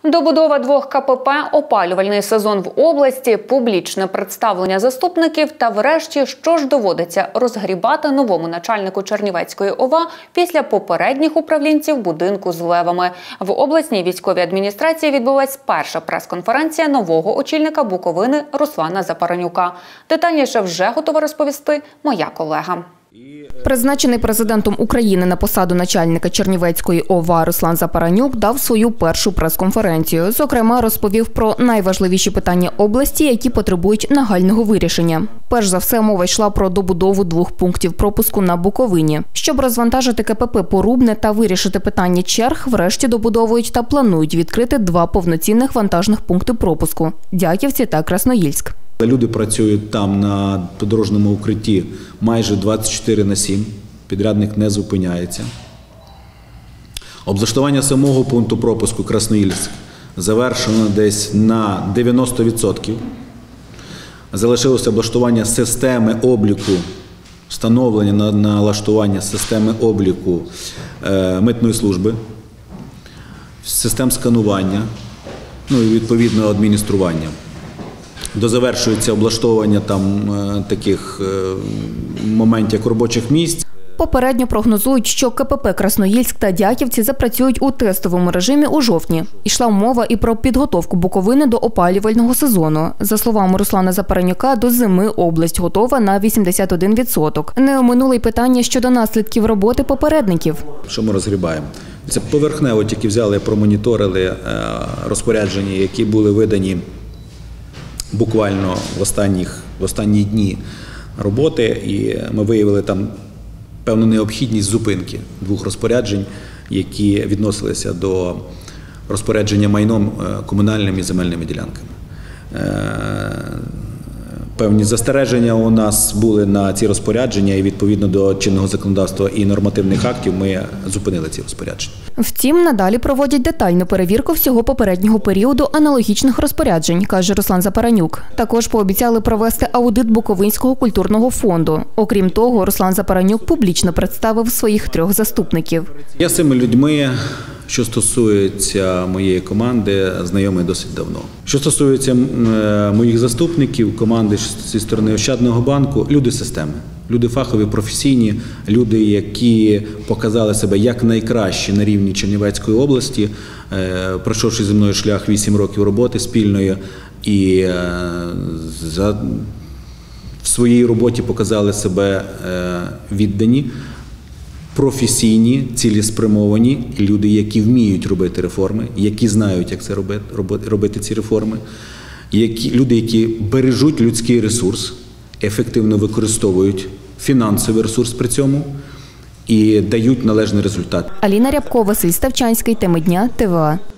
Добудова 2 КПП, опалювальний сезон в області, публічне представлення заступників та врешті, що ж доводиться розгрібати новому начальнику Чернівецької ОВА після попередніх управлінців будинку з левами. В обласній військовій адміністрації відбулась перша прес-конференція нового очільника Буковини Руслана Запаранюка. Детальніше вже готова розповісти моя колега. Призначений президентом України на посаду начальника Чернівецької ОВА Руслан Запаранюк дав свою першу прес-конференцію. Зокрема, розповів про найважливіші питання області, які потребують нагального вирішення. Перш за все, мова йшла про добудову 2 пунктів пропуску на Буковині. Щоб розвантажити КПП Порубне та вирішити питання черг, врешті добудовують та планують відкрити 2 повноцінних вантажних пункти пропуску – Дяківці та Красноїльськ. Люди працюють там на подорожному укритті майже 24/7, підрядник не зупиняється. Облаштування самого пункту пропуску Красноїльськ завершено десь на 90%. Залишилося облаштування системи обліку, встановлення налаштування системи обліку митної служби, систем сканування, ну і відповідно адміністрування. Дозавершується облаштовування таких моментів, як робочих місць. Попередньо прогнозують, що КПП Красноїльськ та Дяківці запрацюють у тестовому режимі у жовтні. Ішла мова і про підготовку Буковини до опалювального сезону. За словами Руслана Запаранюка, до зими область готова на 81%. Не оминули й питання щодо наслідків роботи попередників. Що ми розгрібаємо? Це поверхнево тільки взяли, промоніторили розпорядження, які були видані буквально в останні дні роботи, і ми виявили там певну необхідність зупинки 2 розпоряджень, які відносилися до розпорядження майном комунальними і земельними ділянками. Певні застереження у нас були на ці розпорядження, і відповідно до чинного законодавства і нормативних актів ми зупинили ці розпорядження. Втім, надалі проводять детальну перевірку всього попереднього періоду аналогічних розпоряджень, каже Руслан Запаранюк. Також пообіцяли провести аудит Буковинського культурного фонду. Окрім того, Руслан Запаранюк публічно представив своїх 3 заступників. Я з цими людьми, що стосується моєї команди, знайомий досить давно. Що стосується моїх заступників, команди зі сторони Ощадного банку, люди системи. Люди фахові, професійні, люди, які показали себе як найкраще на рівні Чернівецької області, пройшовши зі мною шлях 8 років роботи спільної, і в своїй роботі показали себе віддані, професійні, цілеспрямовані люди, які вміють робити реформи, які знають, як це робити ці реформи, люди, які бережуть людський ресурс, ефективно використовують фінансовий ресурс при цьому і дають належний результат. Аліна Рябко, Василь Ставчанський, теми дня, ТВА.